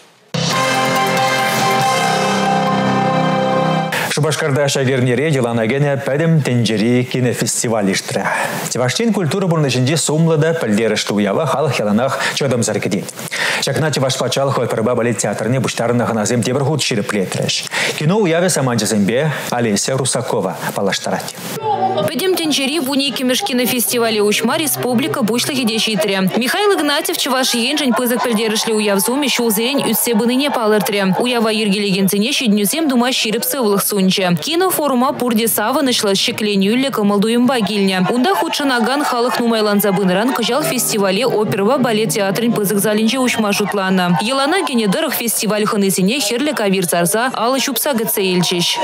Шубашкарда шагернере еланагене пәдім тенджери кинофестиваль іштірі. Теваштен культура бұрнышынде сумлада пәлдерішті уява халық еланақ чөдім заркеде. Чакна Теваш пачал хойпырба балет театрыне бұштарына ғаназем тебір худ ширіп летреш. Кино уяве саманчызембе Олеся Русакова палаштарать. Пәдім тенджери в уникемеш кинофестивале учма республика бұшлығы дешитірі. Михаил Игнатьев Чеваш енжін пызық пәлдерішлі уявзуме шул зерен үтсе бұныне палыртыры. Уява ергелегенцене шеднюзем дума ширіп сывылық сунчы. Кинофорума пурде сава нашла щекленюлле камалдуемба гильня. Унда худшанаган халық нумайлан забыныран кыжал фестивале оперва балет театрын пызық залинче учма шутлана. Елана генедырық фестиваль хынызине херлі кавир царса алы чупса гыце елчеш.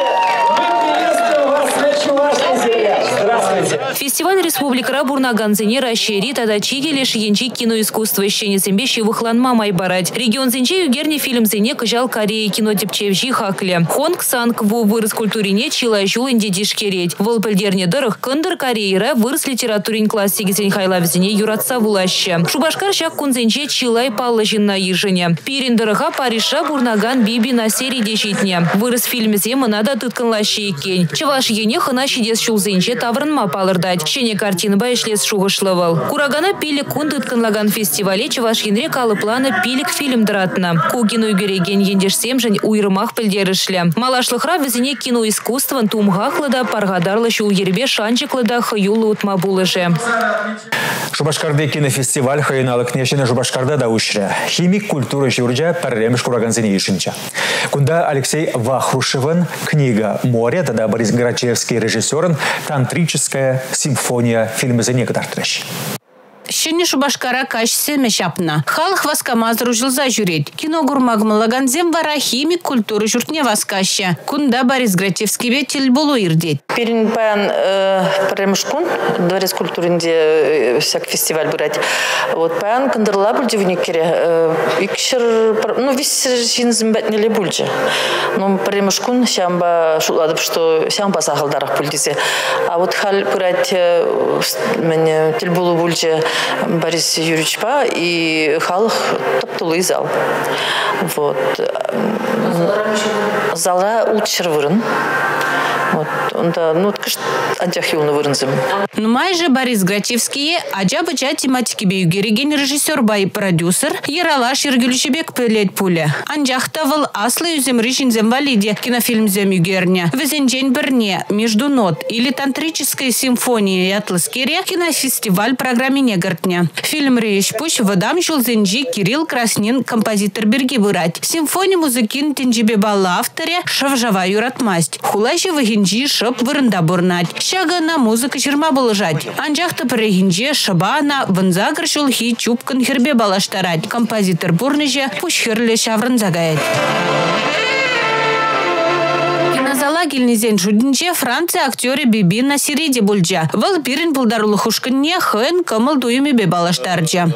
Фестиваль республикара бурнаганзене расшири тада чигелеш енчи киноискусство щенесембе шивыхланма майбарать. Регион зенче югерни фильм зене кыжал Кореи кинотипчевжи хакле. Хонг Санг ву вырыс культурине чила жулын дедишкереть. Вол пельдерне дырых кындыр Кореира вырыс литературин классики зень хайлавзене юратса вулаще. Шубашкар шак кунзенче чилай паллы жинна ежине. Пирин дырыха Париша бурнаган биби на серии дешитне. Вырыс фильм зема надо тытканлаще икень. Чеваш ене хына шидес шулзенче таврынма палырдать. Щене картины байшлес шуғышлывал. Курагана пилик кун тытканлаган фестивале Чеваш енре калы плана пилик фильм дыратна. Кугину югереген ендешсем жын уйрымах пельдерішлі. Малашлықра візіне киноискусствын тумғақлыда парғадарлы шул ербе шанчықлыда хыюлы утма булыжы. Шубашкарды кинофестиваль хайыналық нешені Шубашкарда да үшірі. Химик культуры жүрджа пәрреміш кураганзіне ешінча. Кунда Алексей Вахрушевын книга «Море» тада Борис Грачевский режиссерын «Тантрическая симфония» фильмы за некоторых. Шыны Шубашкара кашсе мешапна. Халық васкамазру жылза жүрет. Кино гурмагмалаган зем вара химик культуры журтне васкаща. Кунда Борис Грачевский ветель булу ирдет. Перин паян премшкун, дворец культуринде всяк фестиваль брать. Вот паян кандырла бульде в никере. Икшер, ну весь жин зимбатнели бульде. Ну премшкун шамба шуладып, что шамба сахалдарах бульдезе. А вот халь брать меня тельбулу бульде Борис Юрьевич па и халық топтулы зал. Вот. Зала утшыр вырын. Вот, он да, ну, кыш антяхилны вырынзым. Ну, майже Борис Грачевский, аджа-бача тематики беюгереген режиссер бай продюсер, Ералаш Ергюльчебек пелет пуля. Анжахтавал аслы юзем ришинзем валиде кинофильм зем югерня. Везенчень берне, между нот или тантрическая симфония и атласкире кинофестиваль программе негортня. Фильм рейш пуш водам жулзенджи Кирилл Краснин, композитор берги вырать. Симфония музыкин тенджибе балла авторе Шавжава юратмасть. Хулайши вагинджи шып вырында бурнать. Шага на музыка черма булыжать. Анжахта парегинджи шабана ванзагр шулхи чупкан хербе балаштарать. Композитор бурныже пушхерле шаврын загает. Зала гильнезен жудинче Франция актеры Биби на сириде бульджа. Вал пирин булдарулы хушканне хэн камыл дуюми бебалаштарджа.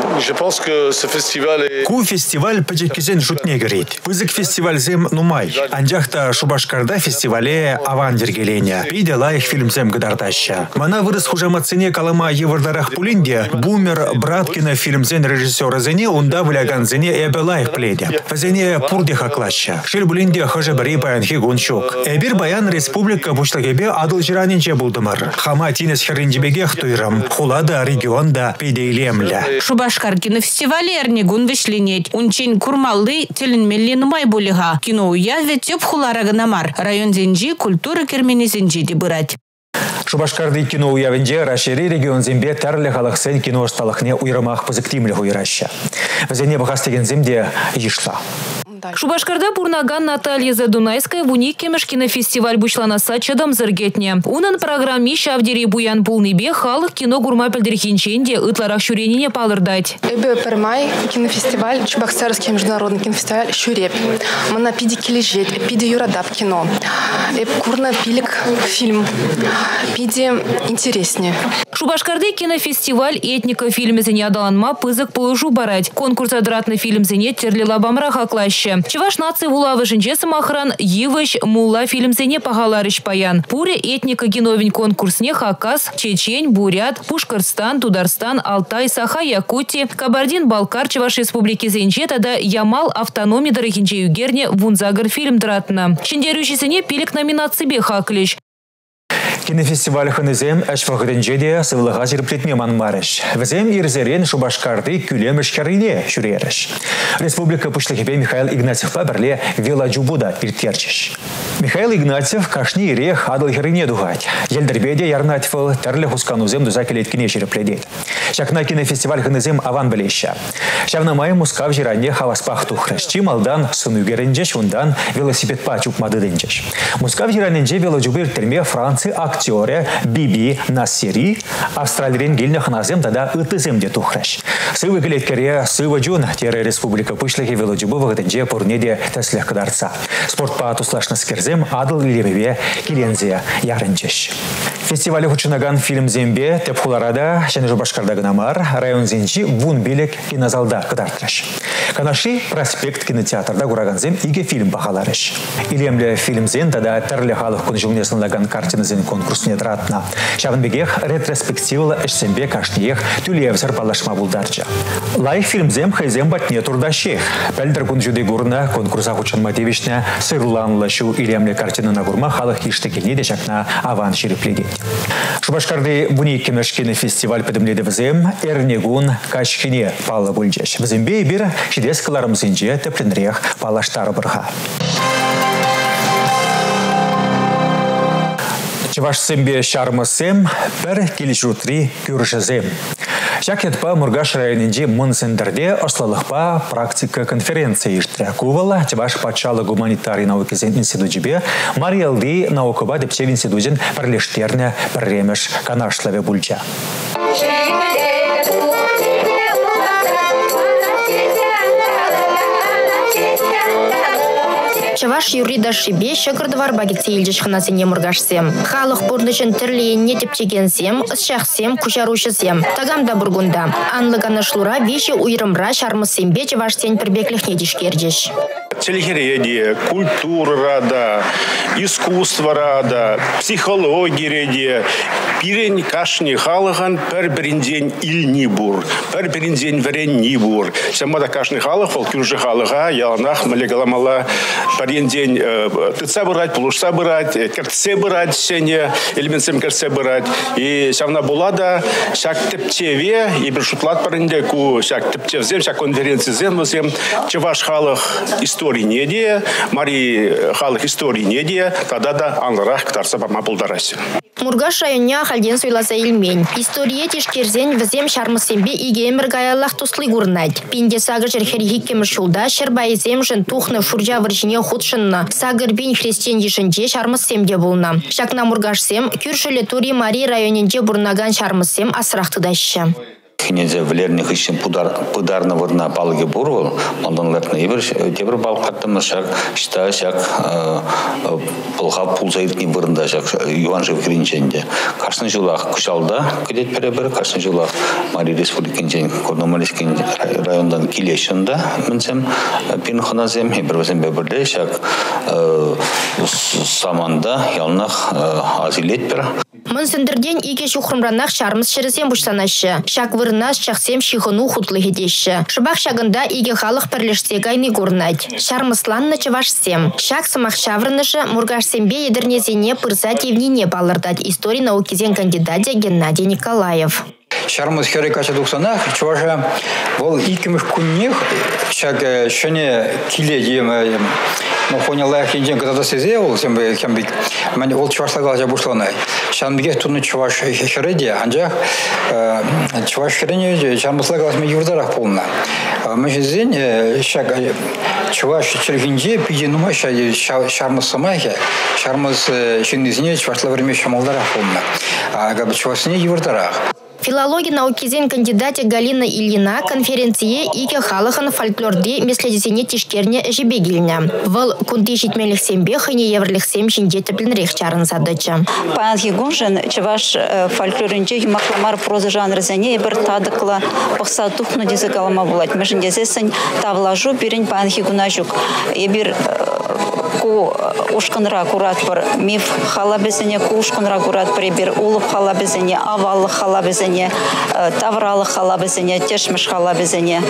Ку фестиваль пачекизен жутне горит. Пызык фестиваль зем нумай. Анжахта Шубашкарда фестивале аван дергеленя. Пидела их фильм зем гадардаща. Мана вырос хужама цене калама евардарах пулинде. Бумер браткина фильм зен режиссера зене унда выляган зене эбела их пледе. Зене пурдиха клаща. Шиль булинде хожа бери баян хигунчук. Эбир баян республика буштагебе адыл жиранинче булдымыр. Хама тинес херинжебеге хтуйрам. Хулада регионда педейлемля. Шубашкар кинофестивале эрнегун вешленеть. Унчень курмаллы теленмелли нумай булига. Кино уяве тёп хуларагынамар. Район зенджи культура кермени зенджи дебырать. Шубашкарды кино уявенде рашери регион зембе тәрлі халықсен кино осталықне уйрамақ пызықтимлі уйраща. Вазене бұғастеген земде ешла. Шубашкарда пурнаган Наталья Задунайская в уник кемеш кинофестиваль бушланаса чадам зыргетне. Унан программе шавдери буян пулныбе халық кино гурма пельдерхинченде ытларах шуренине палырдать. Эбе пермай кинофестиваль, Чебоксарский международный кинофестиваль Шуреп. Мана пиди кележет, пиди юрадап кино. Эб курна пилик фильм. Пиди интереснее. Шубашкарды кинофестиваль этника фильме зене адаланма пызык положу барать. Конкурс адратный фильм зене терлила бамра хаклаще. Чеваш нации вулавы жинче самахран Йывыш мула фильм зене пагаларыш паян. Пуре этника геновень конкурсне Хакас, Чечень, Бурят, Пушкарстан, Тударстан, Алтай, Саха, Якутия, Кабардин-Балкар, Чеваш республики зенче тада Ямал автономии дорогинче югерне вунзагар фильм дратна. Шиндерющий зене пилик номинации бе хаклиш. Кинофестиваль ханызем әшвағыдынже де сывлыға жерплетме манмарыш. Візем ирзерен Шубашкарды күлеміш кәріне жүреріш. Республика пұшлықепе Михаил Игнатьевпа бірле велоджубуда иртерчіш. Михаил Игнатьев кашни ирех адыл херіне дұғать. Елдербеде ярнатьфыл тәрлі хусканузем дұза келеткіне жерпледет. Шакна кинофестиваль ханызем аван білеші. Шавнамай мускав жиране хаваспақ тұхрыш. Чималдан сынугерінжеш, ондан велосипедпа чупмадыдынжеш. Мускав жираненже велоджубы иртерме Франция актеры Биби Насири австралиен гильнах назем тада ытыземде тухраш. Сывы келеткере сывы джун тере республика пышлыхи велоджубы вғытынже пурнеде тәслях кадарца. Спортпа туслашны скерзем адыл илебебе килензе ярынчеш. Фестивале хучынаган фильм зембе тепхуларада және Шубашкарда гынамар район зенчи вун билек кинозалда кадартраш. Канаши проспект кинотеатрда гураганзем иге фильм бағаларыш. Илемле фильм зен тада тәрлі халық күн жылнесынлаган картина зен конкурсне дратна. Шавынбегех ретроспективалы эшсембе кашниех тюлевзір балашма булдарча. Лай фильмзем хайзем батне турдащех. Пәлдір күн жүде гурна конкурса хучан матевишне сырланлашу илемле картина на гурма халық иштекеліне де шакна аван шерепледет. Шубашкарды буни кемешкені фестиваль педімледі візем эрнегун кашкине палы бүлжеш. Візембе бір шидескаларымызынже тепленрех палаштары бұрға. Чевашсембе шармысем бір келешрутри күршізем. Шакетпа Мургаш районенде мынсендерде ослалықпа практика конференция иштірі. Кувала Чеваш патшалы гуманитарий наукезен институтжебе Мариалды наукыба депчев институтен бірлештеріне бірремеш канашлаве бүлча. Чаваш юрида шибе шагырдывар багетсе илдеш ханасыне мургашсем. Халық бурнышын тірлейіне тепчегенсем, ысшақсем, кушарушысем. Тагамда бургунда. Анлыганы шлура веші уйрымра шармысембе чаваштен пірбекліхне дешкердеш. Телехереде, культура рада, искусство рада, психология реде, пирень кашни халыган пер беринден илни бур, пер беринден веренни бур. Самада кашни халык, ол күржі халыга, яланах, малегаламала, беринден тыца бырать, пулушса бырать, кертсе бырать, сене, элементсем кертсе бырать. И савна булада, шак тептеве, и бершутлат паренде, ку шак тептевзем, шак конференции землзем, чеваш халык история не де, мари халық истории не де, тогда да анларах ктарса бама пулдараси. Мургаш районя халден сойласа илмень. История тишкерзен візем шармысембе игемір гаялах туслы гурнать. Пинде сагыр жерхер хиккемір шулда шербайзем жын тухны фуржа варжине худшынна. Сагыр бин христиан ешінже шармысемде болна. Шакна мургашсем, күршілі тури мари районенде бурнаган шармысем асырақтыдашы. Кинезе влерних ищем пударна вырна балге бурвал, ондан лепна ибер тебер бал каттым шак, шта шак пулха пулзайртни вырнда шак юанжев кринченде. Кашны жылах кушалда кедет перебер, кашны жылах Мари Республикинчен Корномалискин райондан килешында мынсем пинханазем ибервезем беберле шак саманда ялнах азилетпер. Мынсындырден иге шухрымранах шармыз шересем буштанашы. Шак вырнаш шахсем шихыну хутлы хедеші. Шыбақ шагында иге халық пірлешсе гайны гурнать. Шармысланны чывашсем. Шак сымақ шаврынышы мургашсембе едірнезене пырза девнине балырдать. История наукизен кандидате Геннадий Николаев. Шармыз херекача дуксанах, чуваша, вол икимых кунних, шак шане киле дем, но поняла их инден, когда сезевал, тем бы хембик, мен вол чувашлагал я бушланай. Шанбиге туну чуваш хереде, анжах чуваш херене, шармызлагал мы юрдарах полна. Мы же зень, шак чуваш червинде, пиди нума шармыз самахе, шармыз шинизне чувашла время шамалдарах полна. А как бы чувашне юрдарах. Филология наукизен кандидате Галина Ильина конференции ике халыхан фольклорде меследесене тишкерне жебегилня. Вал кунти шитмелих сембе хыне еврлих сем шиндеті білінрек чарын задыча. Паянхи гунжын чеваш фольклоринче юмақламар проза жанрызене бір тадықла пықса тухну дезі калама булать. Мәшін дезесін тавлажу бірін паянхи гунажук. Ебір ку ушканра курат бір миф халабезене, ку ушканра курат бір ебір улып халабезене, авалы халабезене, тавралы халабезене, тешмеш халабезене.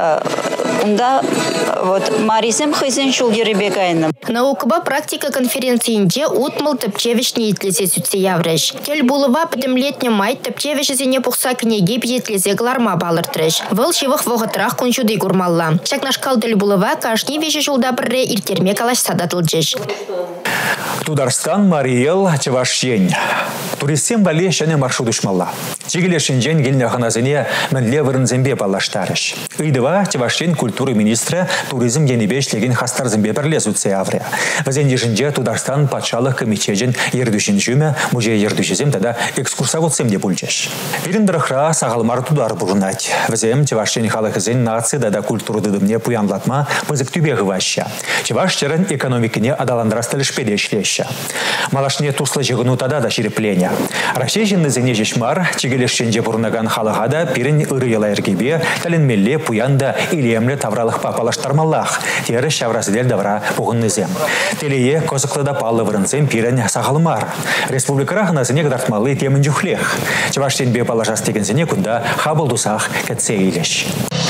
Унда вот маризем хызен шул еребегайным. Наукаба практика конференциинде утмал Топчевич неитлезе сүтсе яврыш. Тел булыва пыдымлетне май Топчевич зене пухса кнеге пьетлезе гларма балыртрыш. Выл шивых вогытрах кунчуды гурмалла. Шакнашкал тел булыва кашни веші жулда бірре иртерме калаш садатылджыш. Тударстан Мариел Чевашьен. Туристем вале шане маршрут ушмалла. Чигеле шинжен гельне ханазыне мәнле вырынзембе балаштарыш. Ыйдыва Чевашьен культуры министрі туризм енебешлеген хастар зімбе бірле зүтсе авре. Вазенде жинже Тударстан патшалық комитежен ердушін жүмі музей ердушізем тада экскурсоводсем де бүлчеш. Виріндіріқра сағалмар тудар бұрынать. Вазем Чевашьен халықызен нации дада культуры дыдымне пуянлатма мызык түбегі ваща. Чевашьтерін экономикіне адаландрастылы шпедешлеща. Малашне туслы жығыну тада да шерепленя. Россия жинны зене жешмар, чигелешшенже бұрынаган халығада пирін ырыйыла әргебе, тәлінмелле пуянда илемлі тавралық папалаштармаллах, тері шаврасыдел давра бұғыннызем. Телее козықлыда палы вырынсем пирін сағалмар. Республикара хыназыне қдартмалы темін жүхлех. Чевашьтен бе палажас деген зене күнда хабылдусақ кәтсе ейлеш.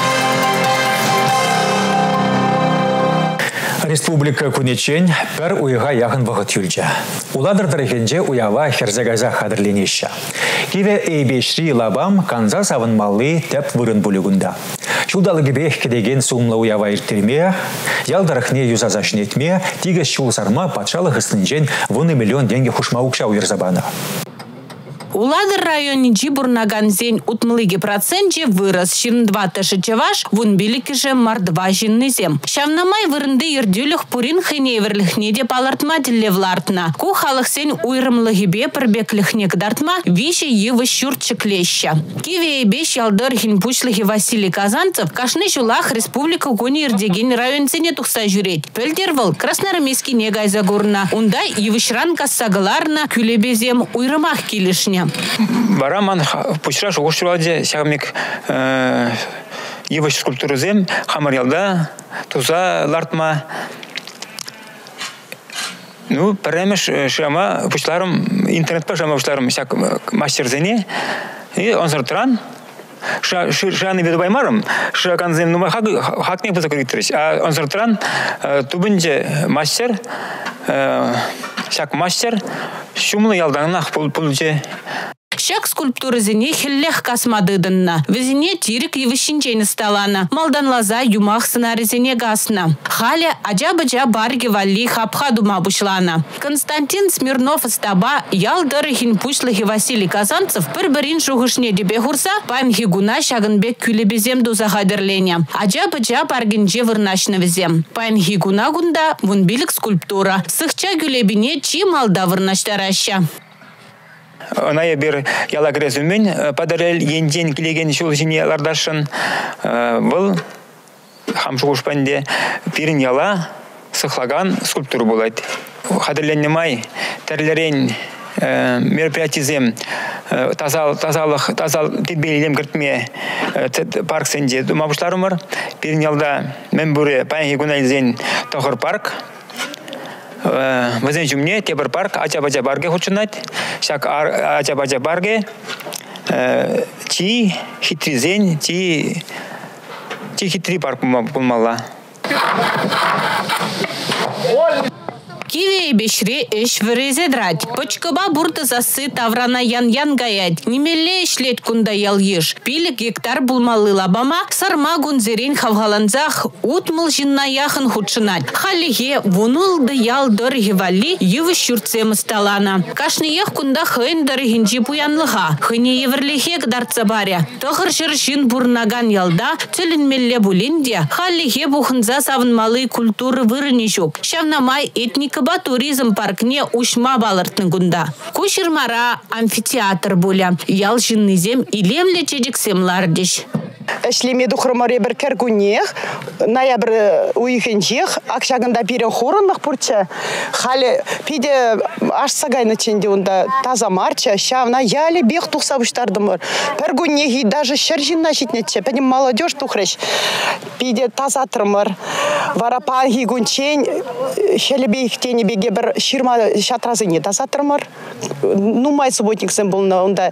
Республика Кунечен пер уйға яғын вағыт юльча. Уладыр тарихенже уява херзегайза қадырленеші. Киве эйбешри лабам канза савынмалы тәп вырын бүлігінда. Шулдалы гібех кедеген сумлы уява иртерме, ялдарахне юзазашын етме, тигіз шул сарма патшалық ыстынжен вуны миллион деньги хушма укша уйырзабана. Уладыр районе Джибурнаган зень утмылыги проценте вырос ширндва ташычеваш вунбиликиже мардва жиннызем. Шавнамай вырынды ердюлях пурин хыневерлих неде палартма диллевлартна. Ку халых сень уйрымлыгибе пірбеклихнек дартма вище евы щурчык леща. Киве беш ялдыр хин пучлыхи Василий Казанцев кашны шулах республика гони ердеген район цене тухса жюреть. Пельдервал красноармейский негай загурна. Ундай евышран кассагаларна күлебезем уйрымах килишня. Бараман пучраш угушчуладе сягмик евыш скульптурызем хамар ялда туза лартма. Ну, премеш шама пучларым интернет па шама пучларым сяк мастер зене и он зартран ша шаны веду баймарым ша канзем ну хак хак не позакритрис а он зартран тубинже мастер сяк мастер шумлы ялданах пулпулже Шак скульптуры зене хиллех касмадыдынна. Везене тирик евышинчейны сталана. Малдан лаза юмах сценарий зене гасна. Халя аджа-баджа барги вали хапха дума бушлана. Константин Смирнов стаба ялдары хин пушлыхи Василий Казанцев пір-бірін шуғышне дебе хурса пайн хигуна шагынбек күлебезем дуза хадерленя. Аджа-баджа баргинже вырнашны везем. Пайн хигуна гунда вунбилик скульптура. Сыхча күлебине чи малда вырнаштараща. Она я бер яла грезумен подарел енден килеген шул жине лардашын был хамшугушпанде пирин яла сыхлаган скульптура булайт. Хадерленнемай терлерен мероприятизем тазал тазалых тазал тедбелилем кертме парк сенде думабушларымыр пирин ялда мен буре пайн хигунализен тохыр парк. Вазен жумне тебір парк ача-бача барге хочунат. Шак ача-бача барге чи хитризен, чи чи хитри парк булмалла. Киве бешре эш врезе драть. Почкаба бурта засы таврана ян-ян гаять. Немелле ишлет кунда ял еш. Пилі гектар булмалы лабама, сарма гунзерен хавгаланзах утмыл жинна яхын худшынат. Халиге вунулды ял дорги вали евы щурцем сталана. Кашны ех кунда хын доргинжи пуянлыха. Хыне еверлихе гдарца баря. Тохыр жыршин бурнаган ялда тюлін мелле булинде. Халиге бухынза савынмалы культуры вырынишук. Шавнамай этник Кыба туризм паркне ушма балыртны гунда. Кушырмара амфитеатр буля. Ял жиннызем илемле чедиксем лардиш. Эшлеме духрымаре бір кәргунех, ноябрь уйхенчех, акшагында пирен хорыннық пұрча. Халі пиде ашсагайны ченде онда таза марча, шавна яле бех тухсабыштардымыр. Пәргунехи даже шаржинна житнетче, пәдем молодежь тухрыш. Пиде таза тұрмыр. Варапан хигунчен, шелебейх тені беге бір ширма шатразыне таза тұрмыр. Нумай субботниксен болна онда.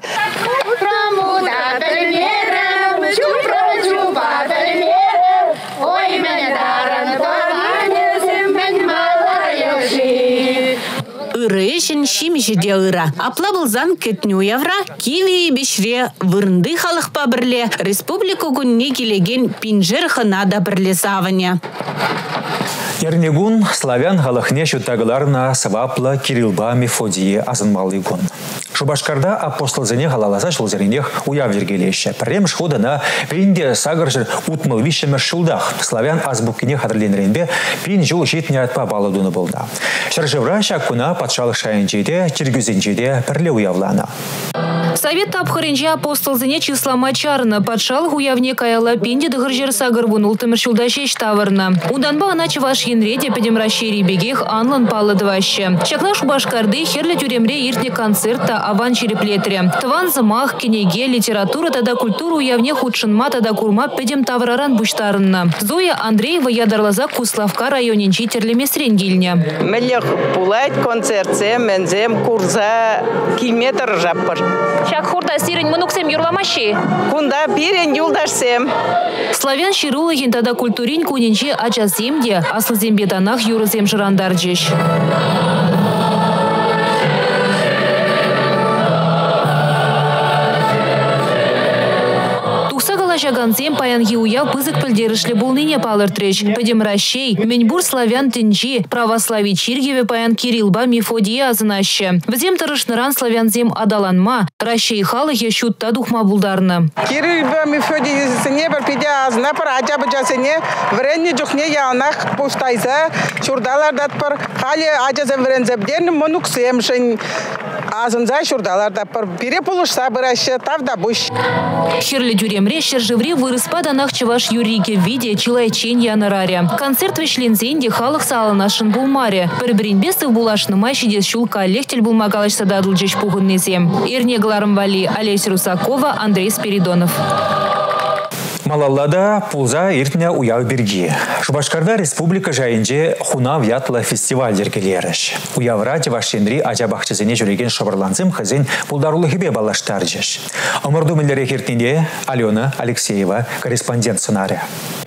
Ырышын шимешеде ыра. Апла былзан кетню явра, киви бешре вырынды халық па бірле, республика күнне келеген пинжер хынада бірле савыне. Ернегун славян халахне шутагларна савапла Кирилба Мефодие азынмалы гун. Шубашкарда апостолзене халаласа шулзеринех уяв вергелеще. Прем шходана пинде сагаржыр утмыл вишемер шулдах. Славян азбукине хадырленренбе пин жол жетне атпа баладуны болда. Шаржевра шакуна патшалық шайынчеде, чиргюзенчеде пірле уявлана. Совет апхаренче апостолзене числа мачарна патшалық уявне каяла пинде дығыржер сагыр вунул тымыршылдашеш тавырна. Уданба ана чываш енреде педемращери бегех анлан палладываще. Чакна Шубашкарды херле тюремре иртне концерта аван череплетре. Тван замах, кенеге, литература тада культуру уявне худшынма тада курма педем тавраран буштарынна. Зоя Андреева ядарлаза Куславка районенчи терлемесрен гильня. Мелех пулайт концертсе, мензем курса километр жаппыр. Шак хурда сирень мунуксем юрламаши. Кунда пирен юлдашсем. Славян ширулагин тада культурин куненче ачасемде, аслызембе данах юрызем жырандарджеш. шаганцем паянги уяв пызык пылдерышле булныне палыртрыч. Пыдем Ращей, Меньбур славян тенчи, православий Чиргеве паян Кириллба Мефодия азынаще. Взем тарышныран славянзем адаланма, Ращей халыхе шутта духма булдарны. Кириллба Мефодия зене бір пиде азына пыр ажабы жасыне, вренне жүхне яунақ пустайза, шурдалардат пыр, хали ажазы врензебден монуксемшін. Азынза шурдаларда пыр, бире пулышса біраші, тавда бұш. Херлі дюремре шержеври вырыспа данах чываш юрике виде чилайчен яныраре. Концерт вешлензенде халық салынашын булмаре. Бір-бірінбесі булашны майшидес шулка лехтель булмагалаш сададыл жеш пуғыннезем. Эрне Гларымвали, Олеся Русакова, Андрей Спиридонов. Малаллада пулза иртне уяв берги. Шубашкарда республика жайынже хуна вятла фестиваль дергелеріш. Уявра Чевашчендри ажабақчызыне жүреген шабырланзым хызын пулдарулы хибе балаштаржыш. Омырду мілдері хертінде Алена Алексеева, корреспондент сценария.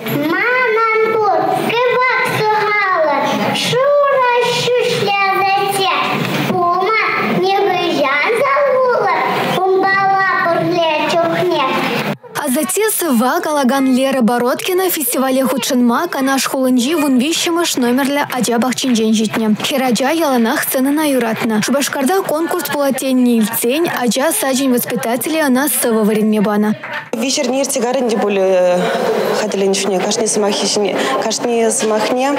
Затесыва Галаган Лера Бородкина фестивале худшынма канаш хулынжи вунвищемыш номерлі ажабах чинжен житне. Хераджа яланах сценына юратна. Шубашкарда конкурс полатенни ильцень, ажа саджень воспитателей она сыва варенме бана. Вечерний иртигарен де более хаделенчуне, кашни самахишне, кашни самахне.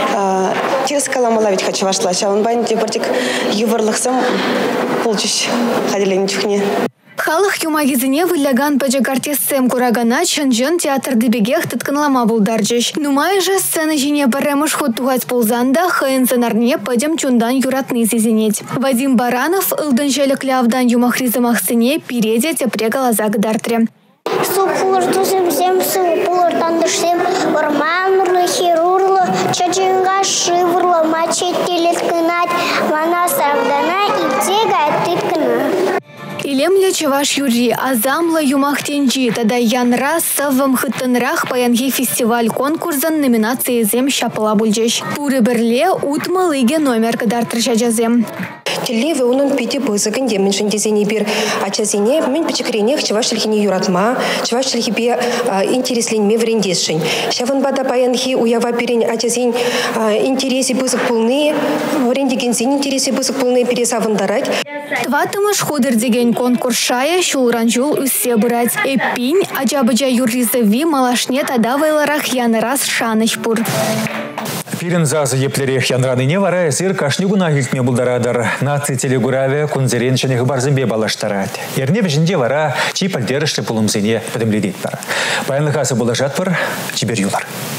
Тирс каламала ведь хочу вашла, а он бань де бартик юварлахсам полчищ хаделенчухне. Халық юмагизіне выляган паджакартесем курагана чынжын театр дебегех тытканлама булдаржыш. Нумай же сцена жине баремыш ход тугать ползанда хайын сценарне падем чундан юратны зизинеть. Вадим Баранов ылдын желек лявдан юмахризымах сцене переде тепре глаза гдартре. Супур тусим всем супур тандышсем орманурлы хирурлы чачынга шывырлы мачеттелет кынать вана савдана и тегает тыткана. Илемле чеваш юри, азамла юмахтенджи, тада янра савым хыттынрах паянги фестиваль конкурсан номинации зем шапала бульджеш. Пуры берле утмалыге номер кадартрыша жазем. Телевы унун пяти бызыгын демен шендезене бир ачазене мен пичекренех чеваш лихини юратма, чеваш лихибе интересленме врендесшень. Шавын бада паянги уява пирень ачазень интереси бызык пулны, врендегензень интереси бызык пулны пересавындарать. Тватымыш ходыр деген конкурс шая шулранжул үссе бұрать. Эппин ажабыжа юрризыви малашне тадавайларах янырас шаныш пур. Пирен зазы еплерех янраныне вара эсир кашнигуна хилтме булдарадар. Наци телегураве кунзерен ченех барзымбе балаштарат. Ерне бежінде вара чи пальдерышлы пулымсене подымледет бар. Баянлыхасы булажат бар, чибер юлар.